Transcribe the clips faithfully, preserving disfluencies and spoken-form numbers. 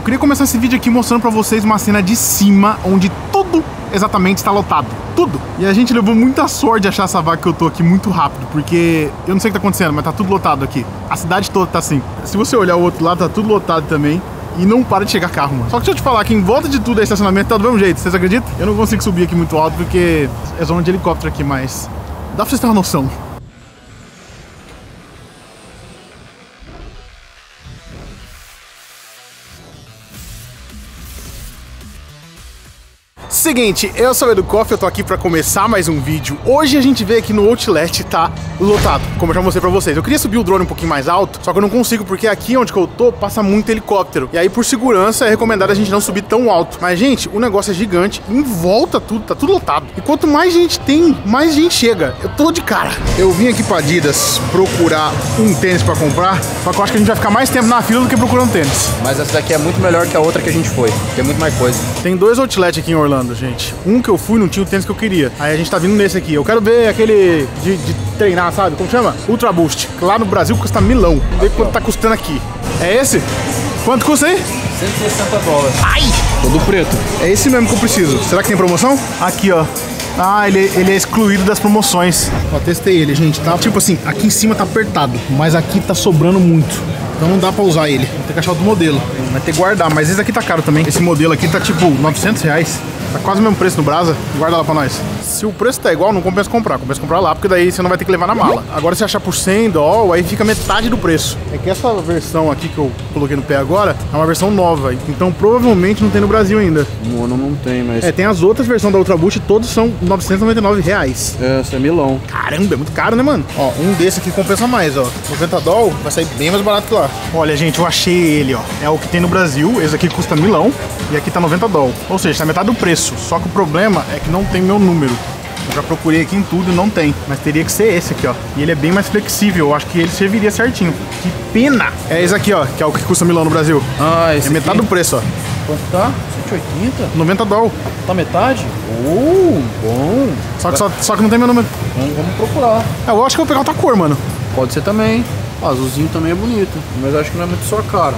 Eu queria começar esse vídeo aqui mostrando pra vocês uma cena de cima, onde tudo exatamente está lotado. Tudo. E a gente levou muita sorte de achar essa vaga que eu tô aqui muito rápido, porque eu não sei o que tá acontecendo, mas tá tudo lotado aqui. A cidade toda tá assim. Se você olhar o outro lado, tá tudo lotado também. E não para de chegar carro, mano. Só que deixa eu te falar que em volta de tudo é estacionamento, tá do mesmo jeito, vocês acreditam? Eu não consigo subir aqui muito alto porque é zona de helicóptero aqui, mas dá pra vocês terem uma noção. Seguinte, eu sou o Edu Koff, eu tô aqui pra começar mais um vídeo. Hoje a gente veio aqui no Outlet, tá lotado, como eu já mostrei pra vocês. Eu queria subir o drone um pouquinho mais alto, só que eu não consigo porque aqui onde que eu tô passa muito helicóptero. E aí por segurança é recomendado a gente não subir tão alto. Mas gente, o negócio é gigante, em volta tudo, tá tudo lotado. E quanto mais gente tem, mais gente chega. Eu tô de cara. Eu vim aqui pra Adidas procurar um tênis pra comprar, só que eu acho que a gente vai ficar mais tempo na fila do que procurando tênis. Mas essa daqui é muito melhor que a outra que a gente foi, tem muito mais coisa. Tem dois Outlet aqui em Orlando, gente. Um que eu fui não tinha o tênis que eu queria. Aí a gente tá vindo nesse aqui. Eu quero ver aquele de, de treinar, sabe? Como chama? Ultra Boost. Que lá no Brasil custa milão. Vamos ver quanto tá custando aqui. É esse? Quanto custa aí? cento e sessenta dólares. Ai! Todo preto. É esse mesmo que eu preciso. Será que tem promoção? Aqui, ó. Ah, ele, ele é excluído das promoções. Ó, testei ele, gente. Tá tipo assim, aqui em cima tá apertado, mas aqui tá sobrando muito. Então não dá pra usar ele. Vou ter que achar outro modelo. Vai ter que guardar, mas esse aqui tá caro também. Esse modelo aqui tá tipo novecentos reais. Tá quase o mesmo preço no Brasa. Guarda lá pra nós. Se o preço tá igual, não compensa comprar. Compensa comprar lá, porque daí você não vai ter que levar na mala. Agora se achar por cem dólares, aí fica metade do preço. É que essa versão aqui que eu coloquei no pé agora é uma versão nova. Então provavelmente não tem no Brasil ainda. No ano não tem, mas... É, tem as outras versões da Ultra Boost, todos são novecentos e noventa e nove reais. Essa é milão. Caramba, é muito caro, né, mano? Ó, um desse aqui compensa mais, ó. noventa dólares vai sair bem mais barato que lá. Olha, gente, eu achei ele, ó. É o que tem no Brasil. Esse aqui custa milão e aqui tá noventa dólares. Ou seja, tá metade do preço. Só que o problema é que não tem meu número. Eu já procurei aqui em tudo e não tem. Mas teria que ser esse aqui, ó. E ele é bem mais flexível. Eu acho que ele serviria certinho. Que pena! É esse aqui, ó, que é o que custa milão no Brasil. Ah, esse É metade aqui? do preço, ó. Quanto tá? cento e oitenta? noventa dólares. Tá metade? Oh, bom. Só que, só, só que não tem meu número. Vamos, vamos procurar. É, eu acho que eu vou pegar outra cor, mano. Pode ser também. O azulzinho também é bonito, mas acho que não é muito sua cara.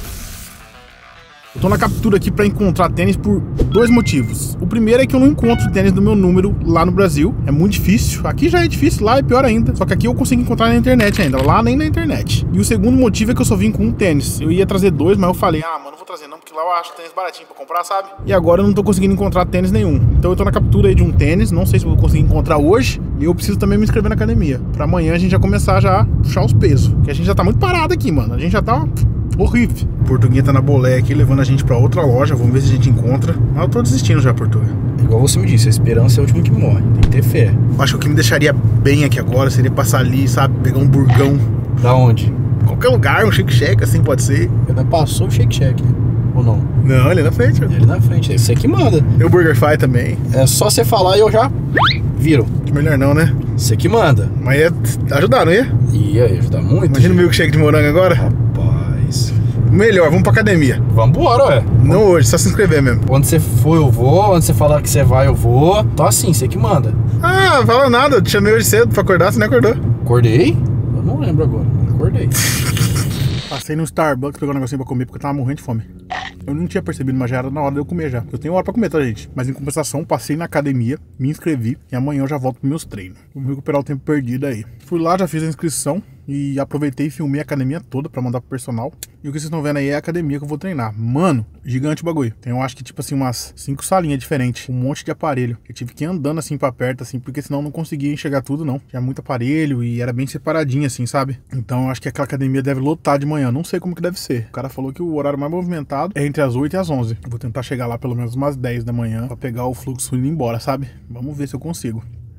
Eu tô na captura aqui pra encontrar tênis por dois motivos. O primeiro é que eu não encontro tênis do meu número lá no Brasil. É muito difícil. Aqui já é difícil, lá é pior ainda. Só que aqui eu consigo encontrar na internet ainda. Lá nem na internet. E o segundo motivo é que eu só vim com um tênis. Eu ia trazer dois, mas eu falei, ah, mano, não vou trazer não, porque lá eu acho tênis baratinho pra comprar, sabe? E agora eu não tô conseguindo encontrar tênis nenhum. Então eu tô na captura aí de um tênis. Não sei se eu vou conseguir encontrar hoje. E eu preciso também me inscrever na academia. Pra amanhã a gente já começar já a puxar os pesos. Porque a gente já tá muito parado aqui, mano. A gente já tá... horrível. O Portuguinha tá na bolé aqui, levando a gente pra outra loja. Vamos ver se a gente encontra. Mas eu tô desistindo já, Portuga. Igual você me disse, a esperança é o último que morre. Tem que ter fé. Acho que o que me deixaria bem aqui agora seria passar ali, sabe? Pegar um burgão. Da onde? Qualquer lugar, um shake-shack, assim pode ser. Ainda passou o Shake Shack, né? Ou não? Não, ele é na frente. Ó. Ele na frente, é você que manda. Tem o Burger Fi também. É só você falar e eu já viro. Melhor não, né? Você que manda. Mas ia ajudar, não ia? Ia ajudar muito. Imagina o milkshake de morango agora. Rapaz. Melhor, vamos pra academia. Vambora, ué. Não hoje, só se inscrever mesmo. Onde você for, eu vou. Onde você falar que você vai, eu vou. Então assim, você que manda. Ah, fala nada. Eu te chamei hoje cedo pra acordar, você nem acordou. Acordei? Eu não lembro agora. Não acordei. Passei no Starbucks, pegar um negocinho pra comer, porque eu tava morrendo de fome. Eu não tinha percebido, mas já era na hora de eu comer já. Eu tenho hora pra comer, tá, gente? Mas em compensação, passei na academia, me inscrevi e amanhã eu já volto pros meus treinos. Vamos recuperar o tempo perdido aí. Fui lá, já fiz a inscrição e aproveitei e filmei a academia toda pra mandar pro personal. E o que vocês estão vendo aí é a academia que eu vou treinar. Mano, gigante o bagulho. Tem, eu acho que, tipo assim, umas cinco salinhas diferentes. Um monte de aparelho. Eu tive que ir andando assim pra perto, assim, porque senão eu não conseguia enxergar tudo, não. Tinha muito aparelho e era bem separadinho, assim, sabe? Então eu acho que aquela academia deve lotar de manhã. Não sei como que deve ser. O cara falou que o horário mais movimentado é entre as oito e as onze. Eu vou tentar chegar lá pelo menos umas dez da manhã pra pegar o fluxo e ir embora, sabe? Vamos ver se eu consigo.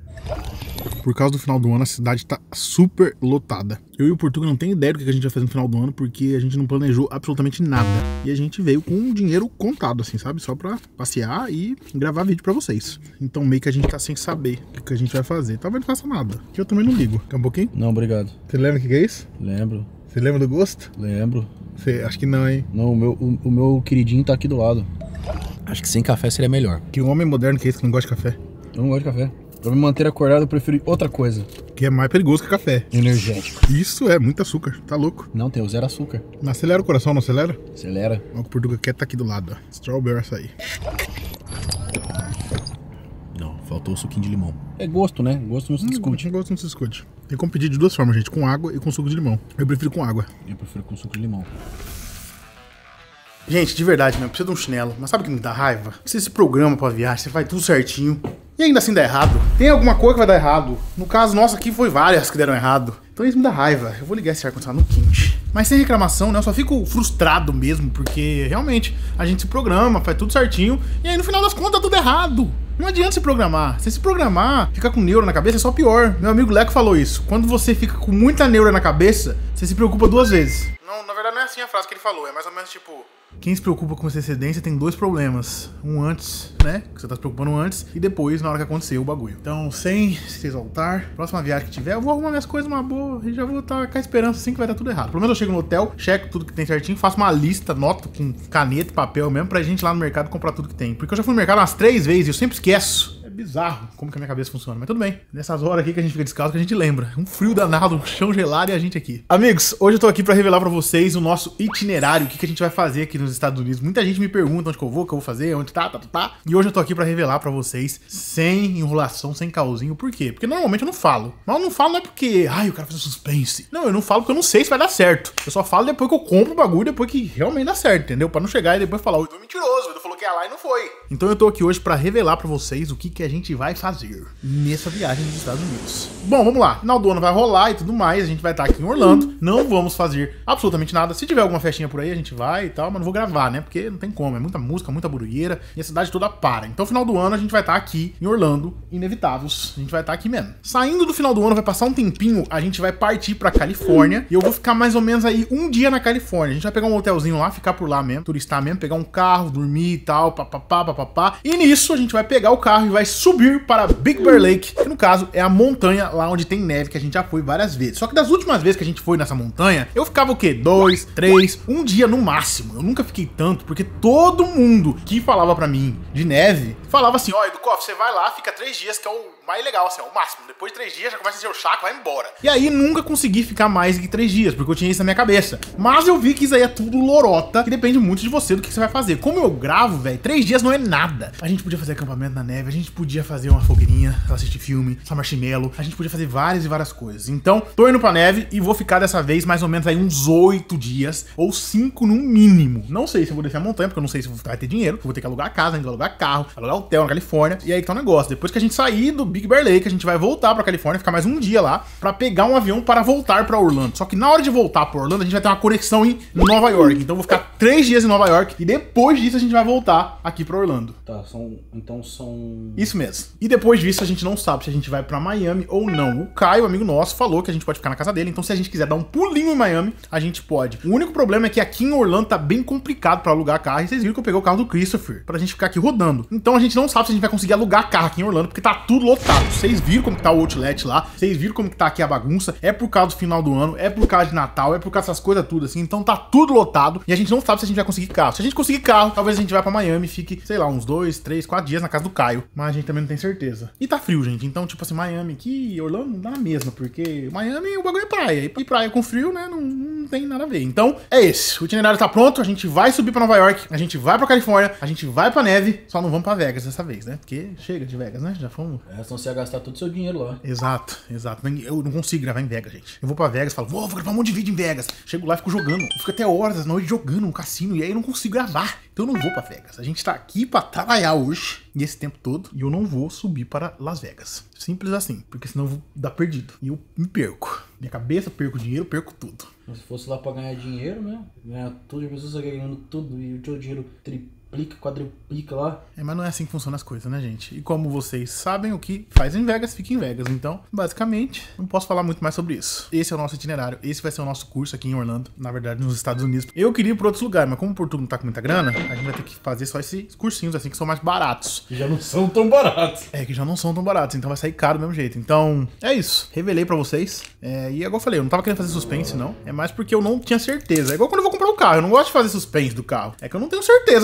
Por causa do final do ano, a cidade tá super lotada. Eu e o Portuga não tem ideia do que a gente vai fazer no final do ano, porque a gente não planejou absolutamente nada. E a gente veio com um dinheiro contado, assim, sabe? Só pra passear e gravar vídeo pra vocês. Então meio que a gente tá sem saber o que a gente vai fazer. Talvez não faça nada, que eu também não ligo. Quer um pouquinho? Não, obrigado. Você lembra o que é isso? Lembro. Você lembra do gosto? Lembro. Você, acho que não, hein? Não, o meu, o, o meu queridinho tá aqui do lado. Acho que sem café seria melhor. Que homem moderno que é esse que não gosta de café? Eu não gosto de café. Pra me manter acordado, eu prefiro outra coisa. Que é mais perigoso que café. Energético. Isso é muito açúcar, tá louco. Não, tem o zero açúcar. Não acelera o coração, não acelera? Acelera. Ó, o Portuga quer tá aqui do lado, ó. Strawberry açaí. Não, faltou o suquinho de limão. É gosto, né? Gosto não se discute. Hum, gosto não se discute. Tem como pedir de duas formas, gente. Com água e com suco de limão. Eu prefiro com água. Eu prefiro com suco de limão. Gente, de verdade mesmo, precisa de um chinelo. Mas sabe o que me dá raiva? Você se programa pra viagem, você faz tudo certinho e ainda assim dá errado. Tem alguma coisa que vai dar errado. No caso nosso aqui foi várias que deram errado. Então isso me dá raiva. Eu vou ligar esse ar-condicionado no quente. Mas sem reclamação, né? Eu só fico frustrado mesmo, porque realmente a gente se programa, faz tudo certinho e aí no final das contas dá tudo errado. Não adianta se programar. Se se programar, ficar com neuro na cabeça é só pior. Meu amigo Leco falou isso. Quando você fica com muita neura na cabeça, você se preocupa duas vezes. Não, na verdade não é assim a frase que ele falou. É mais ou menos tipo... Quem se preocupa com antecedência tem dois problemas. Um antes, né? Que você tá se preocupando antes. E depois, na hora que aconteceu o bagulho. Então, sem se exaltar, próxima viagem que tiver, eu vou arrumar minhas coisas numa boa. E já vou estar com a esperança assim que vai dar tudo errado. Pelo menos eu chego no hotel, checo tudo que tem certinho, faço uma lista, noto com caneta e papel mesmo, pra gente lá no mercado comprar tudo que tem. Porque eu já fui no mercado umas três vezes e eu sempre esqueço. Bizarro como que a minha cabeça funciona, mas tudo bem. Nessas horas aqui que a gente fica descalço, que a gente lembra. Um frio danado, um chão gelado e a gente aqui. Amigos, hoje eu tô aqui pra revelar pra vocês o nosso itinerário, o que, que a gente vai fazer aqui nos Estados Unidos. Muita gente me pergunta onde que eu vou, o que eu vou fazer, onde tá, tá, tá, tá. E hoje eu tô aqui pra revelar pra vocês, sem enrolação, sem causinho. Por quê? Porque normalmente eu não falo. Mas eu não falo não é porque, ai, eu quero fazer suspense. Não, eu não falo porque eu não sei se vai dar certo. Eu só falo depois que eu compro o bagulho, depois que realmente dá certo, entendeu? Pra não chegar e depois falar, o Edu é mentiroso, o Edu falou que ia lá e não foi. Então eu tô aqui hoje pra revelar pra vocês o que, que a gente vai fazer nessa viagem dos Estados Unidos. Bom, vamos lá. Final do ano vai rolar e tudo mais. A gente vai estar aqui em Orlando. Não vamos fazer absolutamente nada. Se tiver alguma festinha por aí, a gente vai e tal, mas não vou gravar, né? Porque não tem como. É muita música, muita barulheira e a cidade toda para. Então, final do ano, a gente vai estar aqui em Orlando, inevitáveis. A gente vai estar aqui mesmo. Saindo do final do ano, vai passar um tempinho, a gente vai partir pra Califórnia e eu vou ficar mais ou menos aí um dia na Califórnia. A gente vai pegar um hotelzinho lá, ficar por lá mesmo, turistar mesmo, pegar um carro, dormir e tal, papapá, papapá. E nisso, a gente vai pegar o carro e vai subir para Big Bear Lake, que no caso é a montanha lá onde tem neve, que a gente já foi várias vezes. Só que das últimas vezes que a gente foi nessa montanha, eu ficava o quê? Dois, três, um dia no máximo. Eu nunca fiquei tanto, porque todo mundo que falava pra mim de neve, falava assim, ó, oh, Educoff, você vai lá, fica três dias, que é o mais legal, assim, é o máximo. Depois de três dias já começa a ser o chaco, vai embora. E aí nunca consegui ficar mais que três dias, porque eu tinha isso na minha cabeça. Mas eu vi que isso aí é tudo lorota, que depende muito de você, do que você vai fazer. Como eu gravo, velho, três dias não é nada. A gente podia fazer acampamento na neve, a gente podia fazer uma fogueirinha, assistir filme, só marshmallow, a gente podia fazer várias e várias coisas. Então, tô indo pra neve e vou ficar dessa vez mais ou menos aí uns oito dias, ou cinco no mínimo. Não sei se eu vou descer a montanha, porque eu não sei se vai ter dinheiro, eu vou ter que alugar casa, a gente vai alugar carro, alugar hotel na Califórnia, e aí que tá o negócio. Depois que a gente sair do Big Bear Lake, a gente vai voltar pra Califórnia, ficar mais um dia lá, pra pegar um avião para voltar pra Orlando. Só que na hora de voltar pra Orlando, a gente vai ter uma conexão em Nova York. Então eu vou ficar três dias em Nova York, e depois disso a gente vai voltar aqui pra Orlando. Tá, são... então são... Isso mesmo. E depois disso a gente não sabe se a gente vai pra Miami ou não. O Caio, amigo nosso, falou que a gente pode ficar na casa dele, então se a gente quiser dar um pulinho em Miami, a gente pode. O único problema é que aqui em Orlando tá bem complicado pra alugar carro, e vocês viram que eu peguei o carro do Christopher, pra gente ficar aqui rodando. Então a gente não sabe se a gente vai conseguir alugar carro aqui em Orlando, porque tá tudo lotado. Vocês viram como que tá o outlet lá, vocês viram como que tá aqui a bagunça, é por causa do final do ano, é por causa de Natal, é por causa dessas coisas tudo assim, então tá tudo lotado, e a gente não sabe se a gente vai conseguir carro. Se a gente conseguir carro, talvez a gente vá pra Miami e fique, sei lá, uns dois, três, quatro dias na casa do Caio, mas a gente também não tem certeza. E tá frio, gente, então tipo assim, Miami aqui e Orlando não dá na mesma, porque Miami o bagulho é praia, e praia com frio, né, não, não tem nada a ver. Então, é esse, o itinerário tá pronto, a gente vai subir pra Nova York, a gente vai pra Califórnia, a gente vai pra neve, só não vamos pra Vegas dessa vez, né, porque chega de Vegas, né, já fomos. É, senão você ia gastar todo o seu dinheiro lá. Exato, exato, eu não consigo gravar em Vegas, gente. Eu vou pra Vegas, falo, vou, vou gravar um monte de vídeo em Vegas, chego lá e fico jogando, eu fico até horas da noite jogando no cassino, e aí eu não consigo gravar, então eu não vou pra Vegas. A gente tá aqui pra trabalhar hoje, e esse tempo todo, e eu não vou subir para Las Vegas. Simples assim, porque senão eu vou dar perdido. E eu me perco. Minha cabeça, perco dinheiro, perco tudo. Mas se fosse lá pra ganhar dinheiro, né? Ganhar tudo, as pessoas ganhando tudo e o teu dinheiro triplica, quadruplica lá. É, mas não é assim que funcionam as coisas, né, gente? E como vocês sabem, o que faz em Vegas, fica em Vegas. Então, basicamente, não posso falar muito mais sobre isso. Esse é o nosso itinerário, esse vai ser o nosso curso aqui em Orlando, na verdade, nos Estados Unidos. Eu queria ir pra outros lugares, mas como o Portugal não tá com muita grana, a gente vai ter que fazer só esses cursinhos, assim, que são mais baratos. Que já não são tão baratos. É, que já não são tão baratos, então vai sair caro do mesmo jeito. Então, é isso. Revelei pra vocês. É, e igual eu falei, eu não tava querendo fazer suspense, não. É mais porque eu não tinha certeza. É igual quando eu vou comprar um carro, eu não gosto de fazer suspense do carro. É que eu não tenho certeza que eu vou comprar.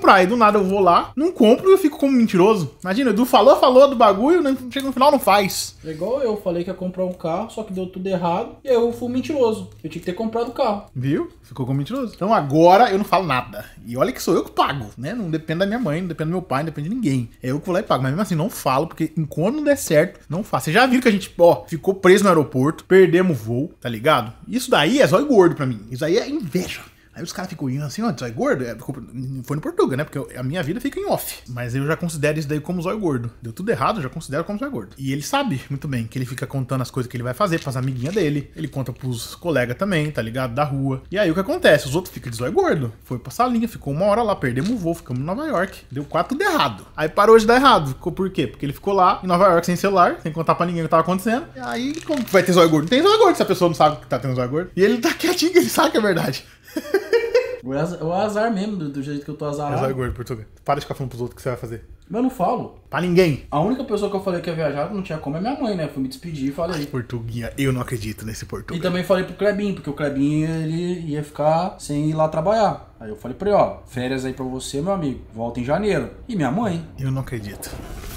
comprar. E do nada eu vou lá, não compro e eu fico como mentiroso. Imagina, o Edu falou, falou do bagulho, né? Chega no final, não faz. É igual eu, falei que ia comprar um carro, só que deu tudo errado. E aí eu fui mentiroso. Eu tinha que ter comprado o carro. Viu? Ficou como mentiroso. Então agora eu não falo nada. E olha que sou eu que pago, né? Não depende da minha mãe, não depende do meu pai, não depende de ninguém. É eu que vou lá e pago. Mas mesmo assim, não falo, porque enquanto não der certo, não faço. Vocês já viram que a gente, ó, ficou preso no aeroporto, perdemos o voo, tá ligado? Isso daí é zóio gordo pra mim. Isso aí é inveja. Aí os caras ficam olhando assim, ó, zóio gordo? É, foi no Portugal, né? Porque eu, a minha vida fica em off. Mas eu já considero isso daí como zóio gordo. Deu tudo errado, eu já considero como zóio gordo. E ele sabe muito bem que ele fica contando as coisas que ele vai fazer pras amiguinhas dele. Ele conta pros colegas também, tá ligado? Da rua. E aí o que acontece? Os outros ficam de zóio gordo. Foi pra salinha, ficou uma hora lá, perdemos o voo, ficamos em Nova York. Deu quatro tudo errado. Aí parou de dar errado. Ficou por quê? Porque ele ficou lá em Nova York sem celular, sem contar pra ninguém o que tava acontecendo. E aí, como vai ter zóio gordo? Não tem zóio gordo se a pessoa não sabe que tá tendo zóio gordo. E ele tá quietinho, ele sabe que é verdade. O azar mesmo, do, do jeito que eu tô azarado. É zóio gordo, Portugal. Para de ficar falando pros outros o que você vai fazer. Mas eu não falo. Pra ninguém. A única pessoa que eu falei que ia viajar não tinha como é minha mãe, né? Fui me despedir e falei. Portuguinha, eu não acredito nesse Portugal. E também falei pro Clebinho, porque o Clebinho ele ia ficar sem ir lá trabalhar. Aí eu falei pra ele, ó, férias aí pra você, meu amigo. Volta em janeiro. E minha mãe. Eu não acredito.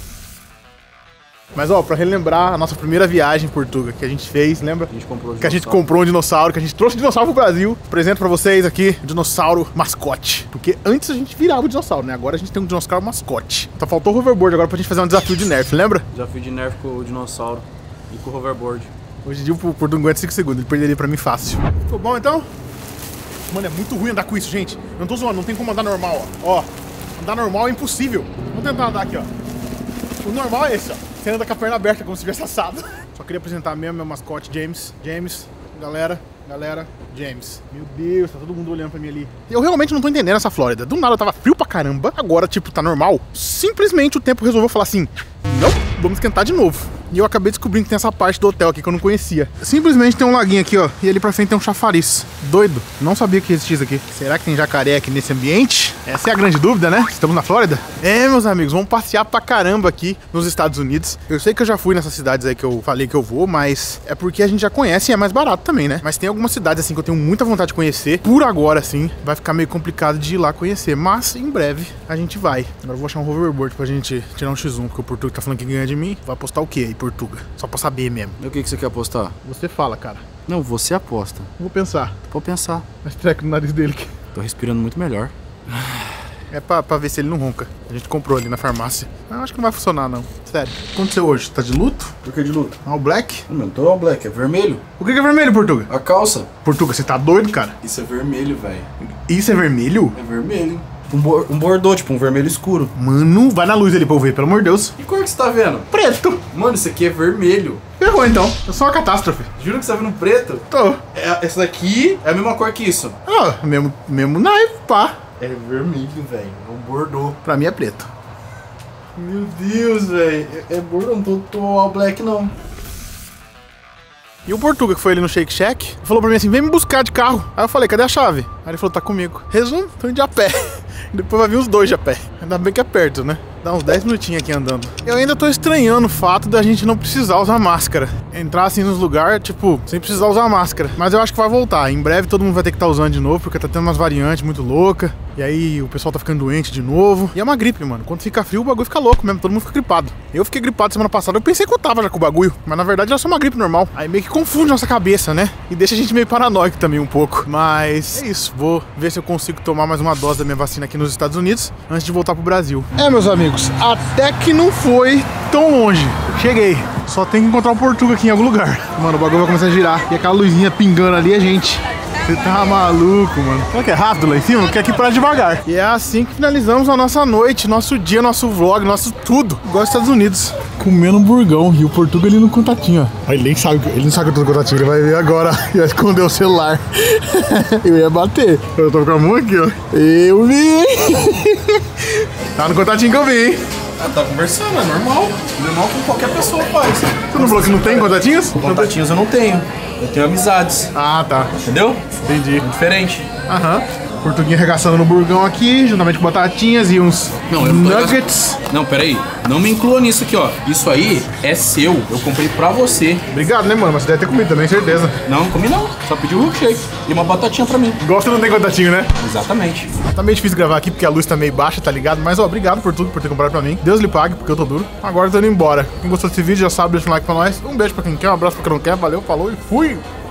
Mas ó, pra relembrar a nossa primeira viagem em Portugal que a gente fez, lembra? A gente comprou um que a gente comprou um dinossauro, que a gente trouxe o dinossauro pro Brasil. Apresento pra vocês aqui, o dinossauro mascote. Porque antes a gente virava o dinossauro, né? Agora a gente tem um dinossauro mascote. Só faltou o hoverboard agora pra gente fazer um desafio de Nerf, lembra? Desafio de Nerf com o dinossauro e com o hoverboard. Hoje em dia o Portugal não aguenta cinco segundos, ele perderia pra mim fácil. Ficou bom então? Mano, é muito ruim andar com isso, gente. Eu não tô zoando, não tem como andar normal, ó. Ó, andar normal é impossível. Vamos tentar andar aqui, ó. O normal é esse, ó. Você anda com a perna aberta como se tivesse assado. Só queria apresentar mesmo meu mascote, James. James, galera, galera, James. Meu Deus, tá todo mundo olhando pra mim ali. Eu realmente não tô entendendo essa Flórida. Do nada tava frio pra caramba. Agora, tipo, tá normal. Simplesmente o tempo resolveu falar assim: não, vamos esquentar de novo. E eu acabei descobrindo que tem essa parte do hotel aqui que eu não conhecia. Simplesmente tem um laguinho aqui, ó. E ali pra frente tem um chafariz. Doido. Não sabia que existia isso aqui. Será que tem jacaré aqui nesse ambiente? Essa é a grande dúvida, né? Estamos na Flórida? É, meus amigos, vamos passear pra caramba aqui nos Estados Unidos. Eu sei que eu já fui nessas cidades aí que eu falei que eu vou, mas é porque a gente já conhece e é mais barato também, né? Mas tem algumas cidades assim que eu tenho muita vontade de conhecer. Por agora, assim, vai ficar meio complicado de ir lá conhecer. Mas em breve a gente vai. Agora eu vou achar um hoverboard pra gente tirar um xis um, porque o Portugal tá falando que ganha de mim. Vai apostar o quê aí, Portugal? Só pra saber mesmo. E o que, que você quer apostar? Você fala, cara. Não, você aposta. Vou pensar. Pode pensar. Mas treco no nariz dele aqui. Tô respirando muito melhor. É pra, pra ver se ele não ronca. A gente comprou ali na farmácia. Mas eu acho que não vai funcionar, não. Sério. O que aconteceu hoje? Tá de luto? Por que de luto? All black? Não, não tô all black, é vermelho. O que que é vermelho, Portugal? A calça. Portugal, você tá doido, cara? Isso é vermelho, velho. Isso é vermelho? É vermelho. Um, bo um bordô, tipo um vermelho escuro. Mano, vai na luz ali pra eu ver, pelo amor de Deus. Que cor que você tá vendo? Preto. Mano, isso aqui é vermelho. Ferrou então. É só uma catástrofe. Juro que você tá vendo preto? Tô. É, essa daqui é a mesma cor que isso. Ah, mesmo, mesmo naipe, pá. É vermelho, velho. É um bordô. Pra mim é preto. Meu Deus, velho. É, é bordô, não tô, tô all black, não. E o Portuga, que foi ali no Shake Shack, falou pra mim assim, vem me buscar de carro. Aí eu falei, cadê a chave? Aí ele falou, tá comigo. Resumo, tô indo de a pé. Depois vai vir os dois de a pé. Ainda bem que é perto, né? Dá uns dez minutinhos aqui andando. Eu ainda tô estranhando o fato da gente não precisar usar máscara. Entrar assim nos lugares, tipo, sem precisar usar máscara. Mas eu acho que vai voltar. Em breve todo mundo vai ter que estar usando de novo, porque tá tendo umas variantes muito loucas. E aí o pessoal tá ficando doente de novo. E é uma gripe, mano. Quando fica frio, o bagulho fica louco mesmo. Todo mundo fica gripado. Eu fiquei gripado semana passada. Eu pensei que eu tava já com o bagulho. Mas na verdade era só uma gripe normal. Aí meio que confunde nossa cabeça, né? E deixa a gente meio paranoico também um pouco. Mas é isso. Vou ver se eu consigo tomar mais uma dose da minha vacina aqui nos Estados Unidos antes de voltar pro Brasil. É, meus amigos, até que não foi tão longe. Cheguei. Só tem que encontrar um Portuga aqui em algum lugar. Mano, o bagulho vai começar a girar. E aquela luzinha pingando ali é gente. Você tá maluco, mano. Será que é rápido lá em cima? Porque aqui para devagar. E é assim que finalizamos a nossa noite, nosso dia, nosso vlog, nosso tudo. Igual aos Estados Unidos. Comendo um burgão. E o Portuga ali no contatinho, ó. Ele nem sabe, ele não sabe que eu tô no contatinho. Ele vai ver agora. Ia esconder o celular. Eu ia bater. Eu tô com a mão aqui, ó. Eu vi. Tá no contatinho que eu vi, hein? Ah, tá conversando, é normal. Normal que qualquer pessoa faz. Você não falou que não tem contatinhos? Contatinhos eu não tenho. Eu tenho amizades. Ah, tá. Entendeu? Entendi. É diferente. Aham. Portuguinho arregaçando no burgão aqui, juntamente com batatinhas e uns Não, eu não tô nuggets. arregaçando. Não, peraí. Não me inclua nisso aqui, ó. Isso aí é seu. Eu comprei pra você. Obrigado, né, mano? Mas você deve ter comido também, certeza. Não, não comi não. Só pedi um milkshake. E uma batatinha pra mim. Gosta não tem contatinho, né? Exatamente. Tá meio difícil gravar aqui porque a luz tá meio baixa, tá ligado? Mas, ó, obrigado por tudo, por ter comprado pra mim. Deus lhe pague, porque eu tô duro. Agora eu tô indo embora. Quem gostou desse vídeo já sabe, deixa um like pra nós. Um beijo pra quem quer, um abraço pra quem não quer. Valeu, falou e fui!